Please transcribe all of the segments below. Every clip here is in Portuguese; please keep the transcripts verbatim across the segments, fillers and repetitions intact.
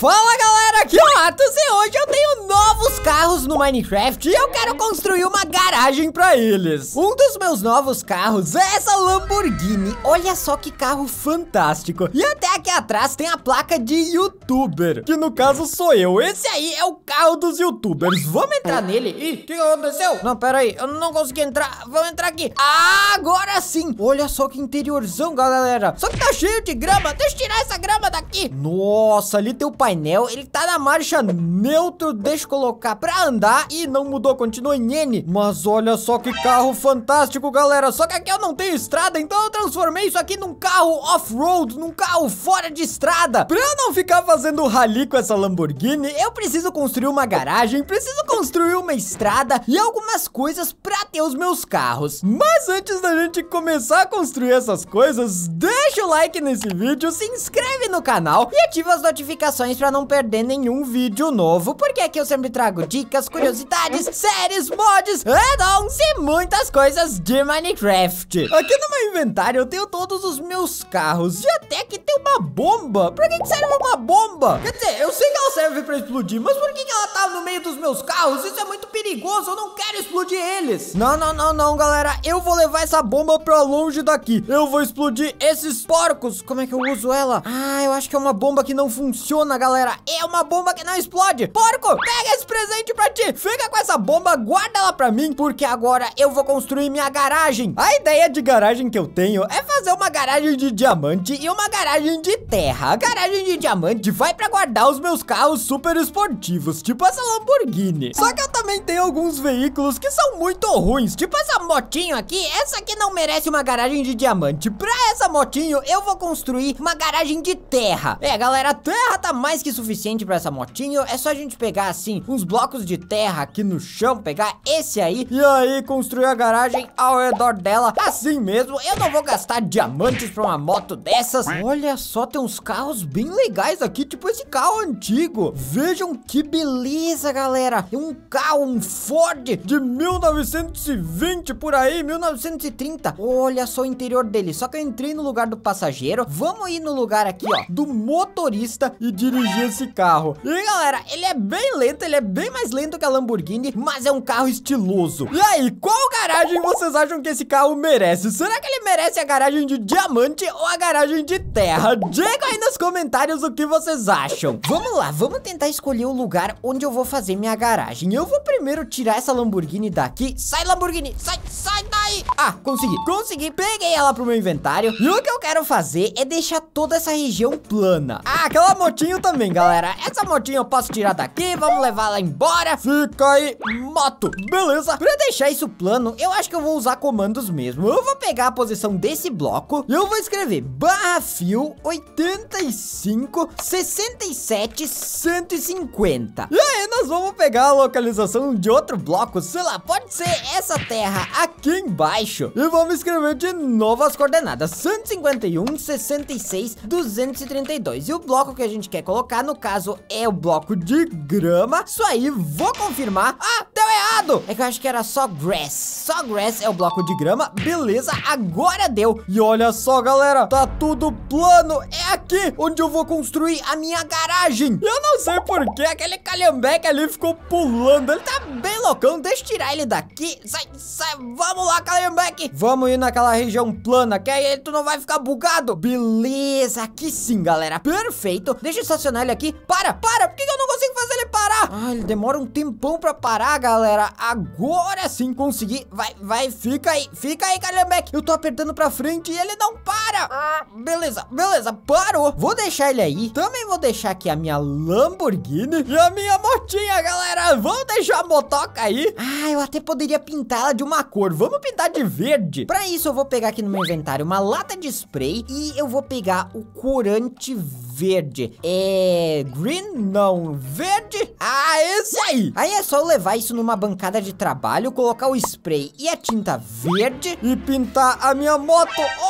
Fala galera, aqui é o Atos e hoje eu tenho novos carros no Minecraft e eu quero construir uma garagem pra eles. Um dos meus novos carros é essa Lamborghini, olha só que carro fantástico. E até aqui atrás tem a placa de YouTuber, que no caso sou eu. Esse aí é o carro dos YouTubers, vamos entrar nele. Ih, o que aconteceu? Não, pera aí, eu não consegui entrar, vamos entrar aqui. Ah, agora sim, olha só que interiorzão galera. Só que tá cheio de grama, deixa eu tirar essa grama daqui. Nossa, ali tem o painel, ele tá na marcha neutro, deixa eu colocar pra andar e não mudou, continua em N. Mas olha só que carro fantástico, galera, só que aqui eu não tenho estrada, então eu transformei isso aqui num carro off-road, num carro fora de estrada. Pra eu não ficar fazendo rally com essa Lamborghini, eu preciso construir uma garagem, preciso construir uma estrada e algumas coisas pra ter os meus carros. Mas antes da gente começar a construir essas coisas, deixa o like nesse vídeo, se inscreve no canal e ativa as notificações pra não perder nenhum vídeo novo, porque aqui eu sempre trago dicas, curiosidades, séries, mods, add-ons e muitas coisas de Minecraft. Aqui no meu inventário eu tenho todos os meus carros e até que tem uma bomba. Pra que que serve uma bomba? Quer dizer, eu sei que ela serve pra explodir, mas por que que ela tá no meio dos meus carros? Isso é muito perigoso, eu não quero explodir eles. Não, não, não, não, galera, eu vou levar essa bomba pra longe daqui. Eu vou explodir esses porcos. Como é que eu uso ela? Ah, eu acho que é uma bomba que não funciona, galera. É uma bomba que não explode. Porco, pega esse presente pra ti. Fica com essa bomba, guarda ela pra mim, porque agora eu vou construir minha garagem. A ideia de garagem que eu tenho é fazer uma garagem de diamante e uma garagem de terra. A garagem de diamante vai pra guardar os meus carros super esportivos, tipo essa Lamborghini. Só que eu também tenho alguns veículos que são muito ruins, tipo essa motinho aqui. Essa aqui não merece uma garagem de diamante. Pra essa motinho eu vou construir uma garagem de terra. É, galera, a terra tá mais que suficiente pra essa motinho. É só a gente pegar assim uns blocos de terra aqui no chão, pegar esse aí e aí construir a garagem ao redor dela, assim mesmo. Eu não vou gastar diamantes pra uma moto dessas. Olha só, tem uns carros bem legais aqui, tipo esse carro antigo. Vejam que beleza, galera. É um carro, um Ford de mil novecentos e vinte por aí, mil novecentos e trinta. Olha só o interior dele, só que eu entrei no lugar do passageiro. Vamos ir no lugar aqui, ó, do motorista e dirigir esse carro. E galera, ele é bem lento, ele é bem mais lento que a Lamborghini, mas é um carro estiloso. E aí, qual garagem vocês acham que esse carro merece? Será que ele merece a garagem de diamante ou a garagem de terra? Diga aí nos comentários o que vocês acham. Vamos lá, vamos tentar escolher o lugar onde eu vou fazer minha garagem. Eu vou primeiro tirar essa Lamborghini daqui. Sai, Lamborghini, sai, sai daí. Ah, consegui, consegui, peguei ela pro meu inventário. E o que eu quero fazer é deixar toda essa região plana. Ah, aquela motinho também, galera. Essa motinho eu posso tirar daqui, vamos levar ela embora. Fica aí, moto, beleza. Pra deixar isso plano, eu acho que eu vou usar comandos mesmo. Eu vou pegar a posição desse bloco e eu vou escrever barra fio oitenta e cinco, sessenta e sete, cento e cinquenta. E aí nós vamos pegar a localização de outro bloco, sei lá, pode ser essa terra aqui embaixo. E vamos escrever de novo as coordenadas cento e cinquenta e um, sessenta e seis, duzentos e trinta e dois. E o bloco que a gente quer colocar, no caso, é o bloco de grama. Isso aí, vou confirmar. Ah, deu errado. É que eu acho que era só grass. Só grass é o bloco de grama. Beleza, agora deu. E olha só, galera, tá tudo plano. É aqui onde eu vou construir a minha garagem. Eu não sei por que aquele calhambeque ali ficou pulando. Ele tá bem loucão. Deixa eu tirar ele daqui. Sai, sai. Vamos lá, calhambeque. Vamos ir naquela região plana, que aí tu não vai ficar bugado. Beleza, aqui sim, galera. Perfeito. Deixa eu estacionar ele aqui. Para, para. Por que eu não consigo fazer ele parar? Ah, ele demora um tempão pra parar, galera. Agora sim consegui. Vai, vai, fica aí. Fica aí, calhambeque. Eu tô apertando pra frente e ele não para. Ah, beleza, beleza. Parou. Vou deixar ele aí. Também vou deixar aqui a minha Lamborghini e a minha motinha, galera. Vamos deixar a motoca aí. Ah, eu até poderia pintar ela de uma cor. Vamos pintar de verde. Pra isso eu vou pegar aqui no meu inventário uma lata de spray e eu vou pegar o corante verde. É... green? Não. Verde? Ah, esse aí. Aí é só eu levar isso numa bancada de trabalho, colocar o spray e a tinta verde e pintar a minha moto. Olha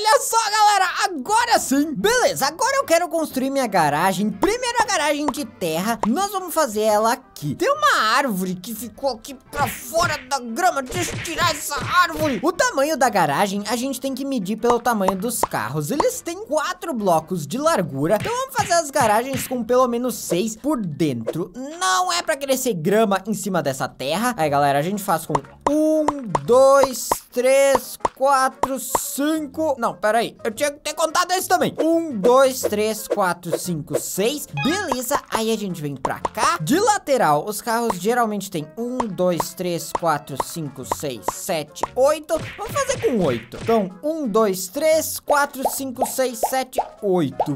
Olha só, galera, agora sim. Beleza, agora eu quero construir minha garagem. Primeiro a garagem de terra. Nós vamos fazer ela aqui. Tem uma árvore que ficou aqui pra fora da grama. Deixa eu tirar essa árvore. O tamanho da garagem a gente tem que medir pelo tamanho dos carros. Eles têm quatro blocos de largura. Então vamos fazer as garagens com pelo menos seis por dentro. Não é pra crescer grama em cima dessa terra. Aí, galera, a gente faz com um, dois, três, quatro, cinco... Não, peraí. Eu tinha que ter contado esse também. Um, dois, três, quatro, cinco, seis. Beleza. Aí a gente vem pra cá. De lateral, os carros geralmente tem um, dois, três, quatro, cinco, seis, sete, oito. Vamos fazer com oito. Então, um, dois, três, quatro, cinco, seis, sete, oito.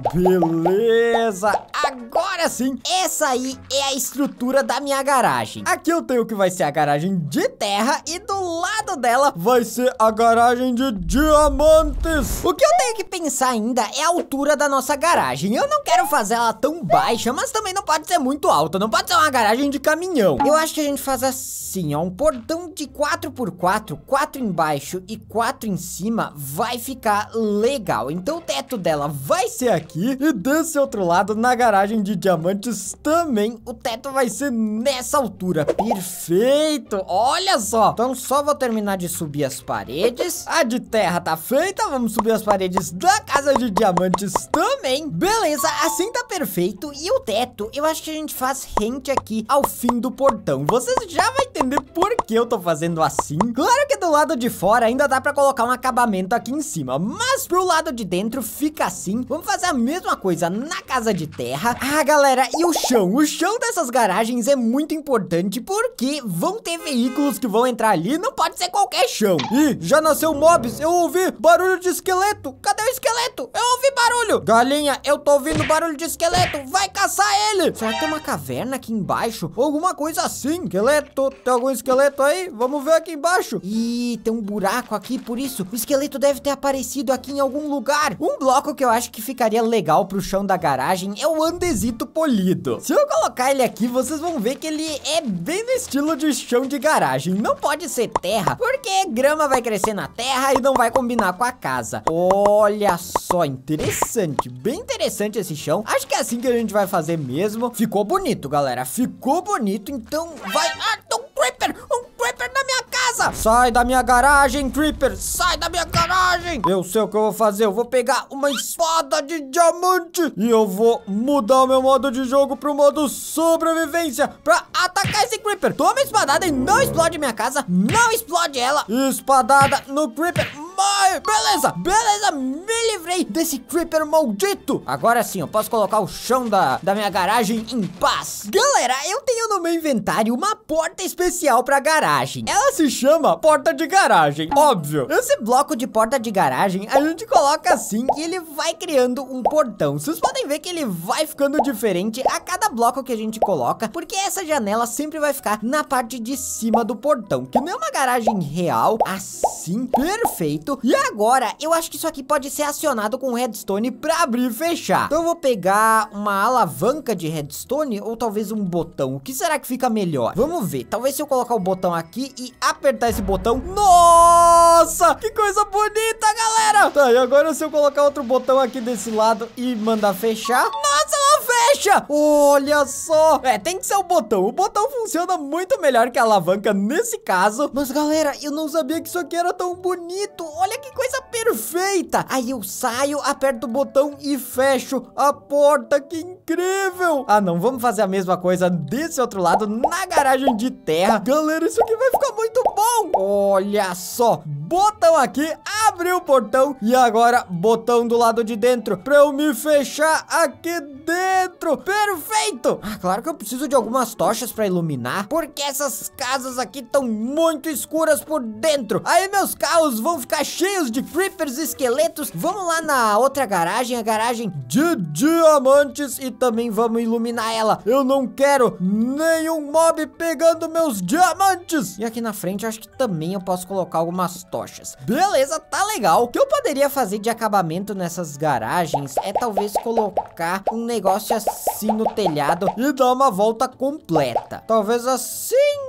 Beleza. Agora sim, essa aí é a estrutura da minha garagem. Aqui eu tenho o que vai ser a garagem de terra e do lado dela vai ser a garagem de diamantes. O que eu tenho que pensar ainda é a altura da nossa garagem. Eu não quero fazer ela tão baixa, mas também não pode ser muito alta. Não pode ser uma garagem de caminhão. Eu acho que a gente faz assim, ó, um portão de quatro por quatro, quatro embaixo e quatro em cima, vai ficar legal. Então o teto dela vai ser aqui e desse outro lado, na garagem de diamantes também, o teto vai ser nessa altura. Perfeito, olha só. Então só vou terminar de subir as paredes. A de terra tá feita, vamos subir as paredes da casa de diamantes também. Beleza, assim tá perfeito. E o teto, eu acho que a gente faz rente aqui ao fim do portão. Vocês já vão entender por que eu tô fazendo assim. Claro que do lado de fora ainda dá pra colocar um acabamento aqui em cima, mas pro lado de dentro fica assim. Vamos fazer a mesma coisa na casa de terra. Ah, galera, e o chão? O chão dessas garagens é muito importante porque vão ter veículos que vão entrar ali, não pode ser qualquer chão. Ih, já nasceu mobs, eu ouvi barulho de esqueleto. Cadê o esqueleto? Eu ouvi barulho. Galinha, eu tô ouvindo barulho de esqueleto, vai caçar ele. Será que tem uma caverna aqui embaixo? Ou alguma coisa assim? Esqueleto, tem algum esqueleto aí? Vamos ver aqui embaixo. Ih, tem um buraco aqui, por isso o esqueleto deve ter aparecido aqui em algum lugar. Um bloco que eu acho que ficaria legal pro chão da garagem é o andesito polido. Se eu colocar ele aqui, vocês vão ver que ele é bem no estilo de chão de garagem. Não pode ser terra, porque grama vai crescer na terra e não vai combinar com a casa. Olha só, interessante, bem interessante esse chão. Acho que é assim que a gente vai fazer mesmo. Ficou bonito, galera, ficou bonito. Então vai... Ah, tem um creeper, um creeper na minha casa. Sai da minha garagem, creeper, sai da minha garagem. Eu sei o que eu vou fazer, eu vou pegar uma espada de diamante e eu vou mudar o meu modo de jogo pro modo sobrevivência pra atacar esse creeper. Toma espadada e não explode minha casa, não explode ela. Espadada no creeper. Mas, beleza, beleza, me livrei desse creeper maldito. Agora sim, eu posso colocar o chão da, da minha garagem em paz. Galera, eu tenho no meu inventário uma porta especial pra garagem. Ela se chama porta de garagem, óbvio. Esse bloco de porta de garagem, a gente coloca assim e ele vai criando um portão. Vocês podem ver que ele vai ficando diferente a cada bloco que a gente coloca, porque essa janela sempre vai ficar na parte de cima do portão, que não é uma garagem real, assim, perfeito. E agora, eu acho que isso aqui pode ser acionado com redstone pra abrir e fechar. Então eu vou pegar uma alavanca de redstone ou talvez um botão. O que será que fica melhor? Vamos ver. Talvez se eu colocar o botão aqui e apertar esse botão... Nossa! Que coisa bonita, galera! Tá, e agora se eu colocar outro botão aqui desse lado e mandar fechar... Nossa, ela fecha! Olha só! É, tem que ser o botão. O botão funciona muito melhor que a alavanca nesse caso. Mas, galera, eu não sabia que isso aqui era tão bonito. Olha que coisa perfeita. Aí eu saio, aperto o botão e fecho a porta. Que incrível. Ah, não. Vamos fazer a mesma coisa desse outro lado, na garagem de terra. Galera, isso aqui vai ficar muito bom. Olha só. Botão aqui, abriu o portão. E agora, botão do lado de dentro pra eu me fechar aqui dentro. Perfeito. Ah, claro que eu preciso de algumas tochas pra iluminar, porque essas casas aqui estão muito escuras por dentro. Aí meus carros vão ficar cheios de creepers e esqueletos. Vamos lá na outra garagem, a garagem de diamantes, e também vamos iluminar ela. Eu não quero nenhum mob pegando meus diamantes. E aqui na frente eu acho que também eu posso colocar algumas tochas. Beleza, tá legal. O que eu poderia fazer de acabamento nessas garagens é talvez colocar um negócio assim no telhado e dar uma volta completa. Talvez assim...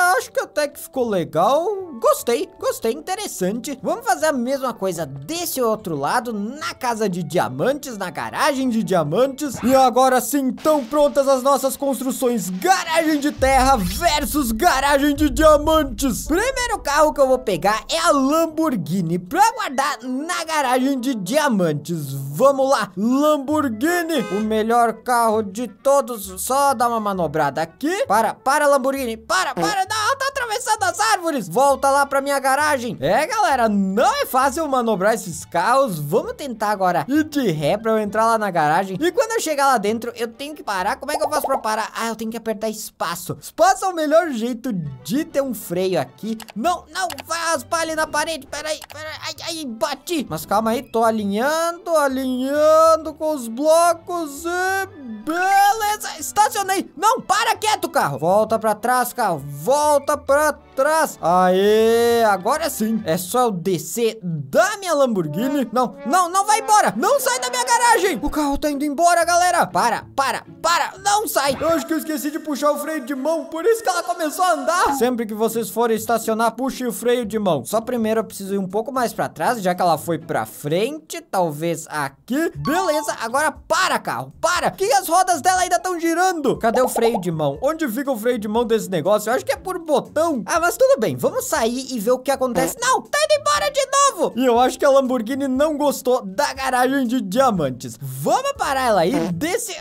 É, acho que até que ficou legal. Gostei, gostei, interessante. Vamos fazer a mesma coisa desse outro lado, na casa de diamantes, na garagem de diamantes. E agora sim, estão prontas as nossas construções. Garagem de terra versus garagem de diamantes. Primeiro carro que eu vou pegar é a Lamborghini pra guardar na garagem de diamantes. Vamos lá, Lamborghini, o melhor carro de todos. Só dar uma manobrada aqui. Para, para Lamborghini, para, para, não, tá atravessando as árvores. Volta lá pra minha garagem. É, galera, não é fácil manobrar esses carros. Vamos tentar agora ir de ré pra eu entrar lá na garagem. E quando eu chegar lá dentro, eu tenho que parar. Como é que eu faço pra parar? Ah, eu tenho que apertar espaço. Espaço é o melhor jeito de ter um freio aqui. Não, não, vai raspar ali na parede. Peraí, peraí, ai, ai, bati. Mas calma aí, tô alinhando, alinhando com os blocos e... beleza, estacionei. Não, para quieto, carro. Volta pra trás, carro. Volta pra trás. Aê, agora sim. É só eu descer da minha Lamborghini. Não, não, não vai embora. Não sai da minha garagem. O carro tá indo embora, galera. Para, para, para. Não sai. Eu acho que eu esqueci de puxar o freio de mão. Por isso que ela começou a andar. Sempre que vocês forem estacionar, puxe o freio de mão. Só primeiro eu preciso ir um pouco mais pra trás, já que ela foi pra frente. Talvez aqui. Beleza, agora para, carro. Para. Que as rodas dela ainda estão girando. Cadê o freio de mão? Onde fica o freio de mão desse negócio? Eu acho que é por botão. Ah, mas tudo bem. Vamos sair e ver o que acontece. Não, tá indo embora de novo. E eu acho que a Lamborghini não gostou da garagem de diamantes. Vamos parar ela aí. Desse...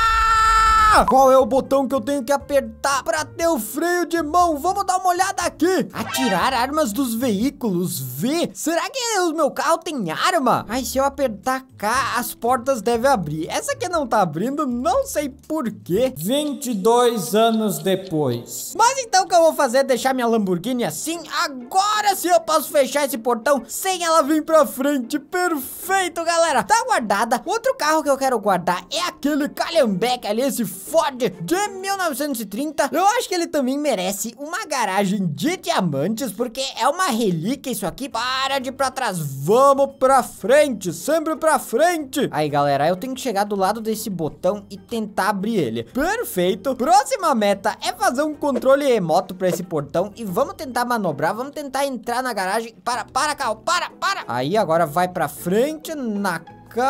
Ah! Qual é o botão que eu tenho que apertar pra ter o freio de mão? Vamos dar uma olhada aqui. Atirar armas dos veículos. V. Será que o meu carro tem arma? Ai, se eu apertar K, as portas devem abrir. Essa aqui não tá abrindo, não sei por quê. vinte e dois anos depois. Mas então o que eu vou fazer é deixar minha Lamborghini assim. Agora sim eu posso fechar esse portão sem ela vir pra frente. Perfeito, galera. Tá guardada. Outro carro que eu quero guardar é aquele Calhambeque ali, esse Ford de mil novecentos e trinta. Eu acho que ele também merece uma garagem de diamantes, porque é uma relíquia isso aqui. Para de ir pra trás. Vamos pra frente. Sempre pra frente. Aí, galera, eu tenho que chegar do lado desse botão e tentar abrir ele. Perfeito. Próxima meta é fazer um controle remoto pra esse portão e vamos tentar manobrar. Vamos tentar entrar na garagem. Para, para, carro. Para, para. Aí, agora vai pra frente. Na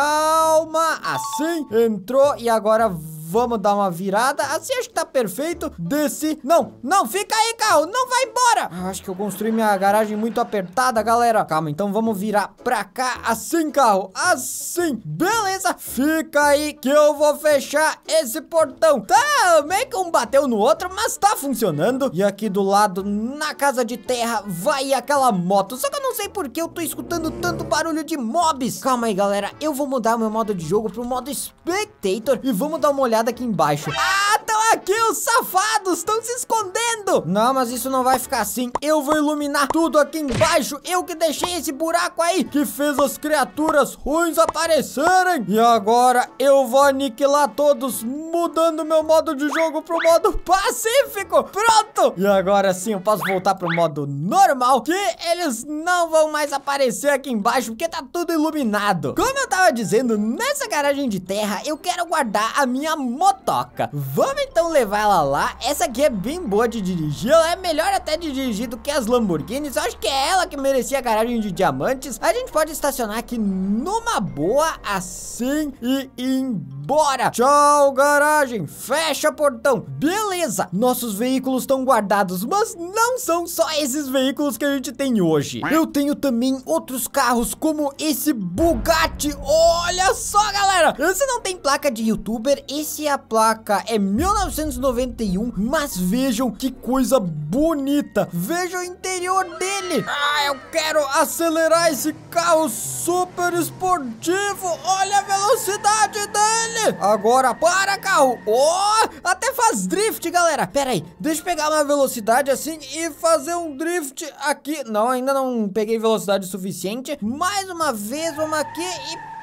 calma. Assim. Entrou e agora vamos dar uma virada. Assim acho que tá perfeito. Desci. Não, não, fica aí, carro. Não vai embora. Ah, acho que eu construí minha garagem muito apertada, galera. Calma, então vamos virar pra cá. Assim, carro. Assim. Beleza. Fica aí que eu vou fechar esse portão. Tá, meio que um bateu no outro, mas tá funcionando. E aqui do lado, na casa de terra, vai aquela moto. Só que eu não sei por que eu tô escutando tanto barulho de mobs. Calma aí, galera. Eu vou mudar o meu modo de jogo pro modo Spectator e vamos dar uma olhada aqui embaixo. Ah, estão aqui os safados, estão se escondendo. Não, mas isso não vai ficar assim. Eu vou iluminar tudo aqui embaixo. Eu que deixei esse buraco aí, que fez as criaturas ruins aparecerem. E agora eu vou aniquilar todos, mudando meu modo de jogo pro modo pacífico. Pronto. E agora sim eu posso voltar pro modo normal, que eles não vão mais aparecer aqui embaixo, porque tá tudo iluminado. Como eu tava dizendo, nessa garagem de terra eu quero guardar a minha motoca. Vamos então levar ela lá. Essa aqui é bem boa de dirigir. Ela é melhor até de dirigir do que as Lamborghinis. Eu acho que é ela que merecia a garagem de diamantes. A gente pode estacionar aqui numa boa, assim, e ir embora. Tchau, garagem. Fecha portão. Beleza. Nossos veículos estão guardados, mas não são só esses veículos que a gente tem hoje. Eu tenho também outros carros, como esse Bugatti. Olha só, galera. Esse não tem placa de youtuber. Esse a placa é mil novecentos e noventa e um, mas vejam que coisa bonita. Vejam o interior dele. Ah, eu quero acelerar esse carro super esportivo. Olha a velocidade dele. Agora para, carro. Oh, até faz drift, galera. Pera aí, deixa eu pegar uma velocidade assim e fazer um drift aqui. Não, ainda não peguei velocidade suficiente. Mais uma vez, vamos aqui e...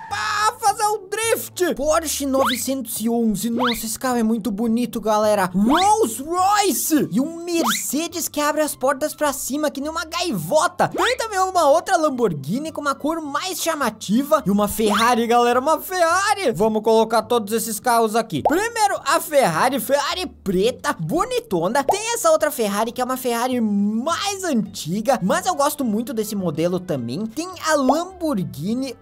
pá, fazer um drift. Porsche novecentos e onze, nossa, esse carro é muito bonito, galera. Rolls Royce e um Mercedes que abre as portas pra cima, que nem uma gaivota. Tem também uma outra Lamborghini com uma cor mais chamativa e uma Ferrari, galera, uma Ferrari. Vamos colocar todos esses carros aqui. Primeiro, a Ferrari, Ferrari preta, bonitona. Tem essa outra Ferrari que é uma Ferrari mais antiga, mas eu gosto muito desse modelo também. Tem a Lamborghini,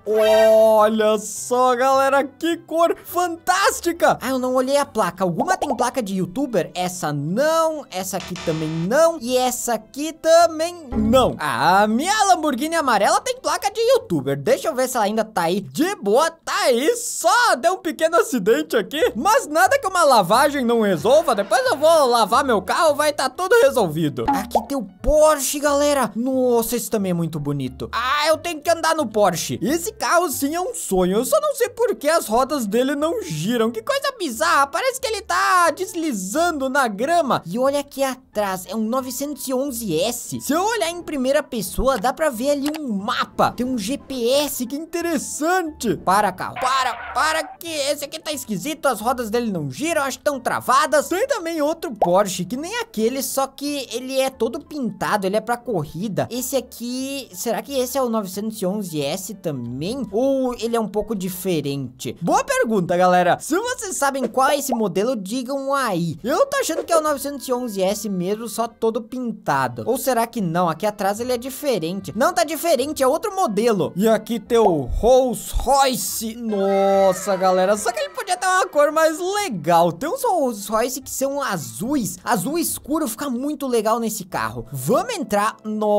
olha só, galera, que cor fantástica. Ah, eu não olhei a placa. Alguma tem placa de youtuber? Essa não, essa aqui também não e essa aqui também não. Ah, a minha Lamborghini amarela tem placa de youtuber. Deixa eu ver se ela ainda tá aí. De boa, tá aí. Só deu um pequeno acidente aqui, mas nada que uma lavagem não resolva. Depois eu vou lavar meu carro, vai tá tudo resolvido. Aqui tem o Porsche, galera. Nossa, esse também é muito bonito. Ah, eu tenho que andar no Porsche. Esse carro sim é um sonho. Eu só não sei por que as rodas dele não giram. Que coisa bizarra. Parece que ele tá deslizando na grama. E olha aqui atrás, é um novecentos e onze S. Se eu olhar em primeira pessoa, dá pra ver ali um mapa. Tem um G P S, que interessante. Para, carro. Para, para que esse aqui tá esquisito. As rodas dele não giram, acho que estão travadas. Tem também outro Porsche, que nem aquele, só que ele é todo pintado, ele é pra corrida. Esse aqui, será que esse é o novecentos e onze S também? Ou ele é um pouco diferente? Boa pergunta, galera. Se vocês sabem qual é esse modelo, digam aí. Eu tô achando que é o novecentos e onze S mesmo, só todo pintado. Ou será que não? Aqui atrás ele é diferente. Não, tá diferente, é outro modelo. E aqui tem o Rolls Royce. Nossa, galera, só que ele podia ter uma cor mais legal. Tem uns Rolls Royce que são azuis. Azul escuro fica muito legal nesse carro. Vamos entrar.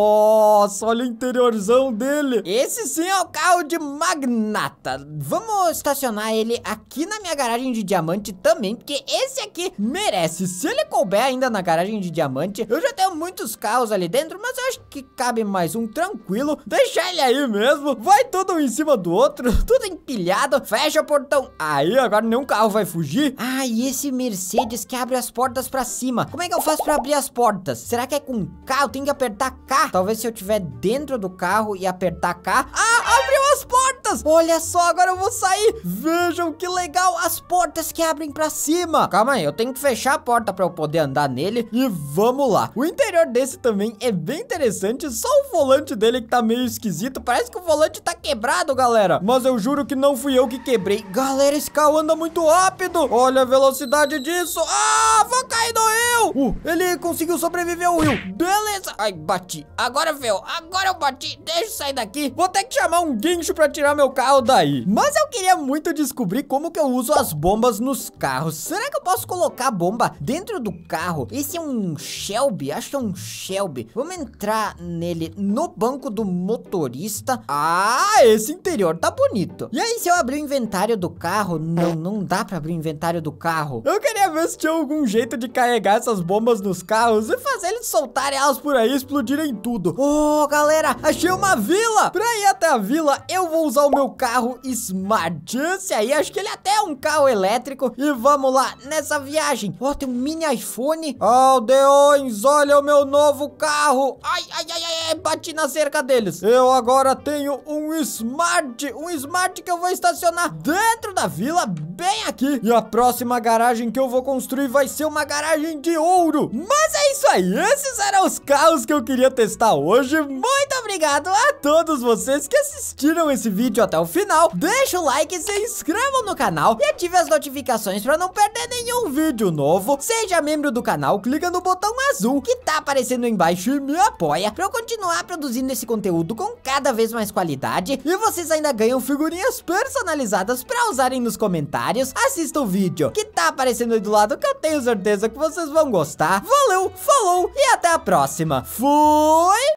Nossa, olha o interiorzão dele. Esse sim é o carro de magnata. Vamos estacionar ele aqui na minha garagem de diamante também, porque esse aqui merece. Se ele couber ainda na garagem de diamante, eu já tenho muitos carros ali dentro, mas eu acho que cabe mais um tranquilo. Deixa ele aí mesmo. Vai tudo um em cima do outro, tudo empilhado. Fecha o portão. Aí, agora nenhum carro vai fugir. Ah, e esse Mercedes que abre as portas pra cima. Como é que eu faço pra abrir as portas? Será que é com K? Eu tenho que apertar K? Talvez se eu tiver dentro do carro e apertar K. Ah, abriu as portas! Olha só, agora eu vou sair. Vejam que legal, as portas que abrem pra cima. Calma aí, eu tenho que fechar a porta pra eu poder andar nele. E vamos lá. O interior desse também é bem interessante. Só o volante dele que tá meio esquisito. Parece que o volante tá quebrado, galera. Mas eu juro que não fui eu que quebrei. Galera, esse carro anda muito rápido. Olha a velocidade disso. Ah, vou cair no rio. Uh, ele conseguiu sobreviver ao rio. Beleza. Ai, bati. Agora, veio. Agora eu bati. Deixa eu sair daqui. Vou ter que chamar um guincho pra tirar meu carro daí. Mas eu queria muito descobrir como que eu uso as bombas nos carros. Será que eu posso colocar a bomba dentro do carro? Esse é um Shelby? Acho que é um Shelby. Vamos entrar nele no banco do motorista. Ah, esse interior tá bonito. E aí, se eu abrir o inventário do carro? Não, não dá pra abrir o inventário do carro. Eu queria ver se tinha algum jeito de carregar essas bombas nos carros e fazer eles soltarem elas por aí e explodirem tudo. Oh, galera, achei uma vila. Pra ir até a vila, eu vou usar o meu carro Smart. Esse aí, acho que ele até é um carro elétrico. E vamos lá, nessa viagem. Ó, oh, tem um mini iPhone. Aldeões, olha o meu novo carro. Ai, ai, ai, ai, bati na cerca deles. Eu agora tenho um Smart. Um Smart que eu vou estacionar dentro da vila, bem aqui. E a próxima garagem que eu vou construir vai ser uma garagem de ouro. Mas é isso aí, esses eram os carros que eu queria testar hoje. Muito obrigado a todos vocês que assistiram esse vídeo até o final. Deixa o like, se inscrevam no canal e ative as notificações para não perder nenhum vídeo novo. Seja membro do canal, clica no botão azul que tá aparecendo aí embaixo e me apoia para eu continuar produzindo esse conteúdo com cada vez mais qualidade. E vocês ainda ganham figurinhas personalizadas para usarem nos comentários. Assista o vídeo que tá aparecendo aí do lado, que eu tenho certeza que vocês vão gostar. Valeu, falou e até a próxima. Fui!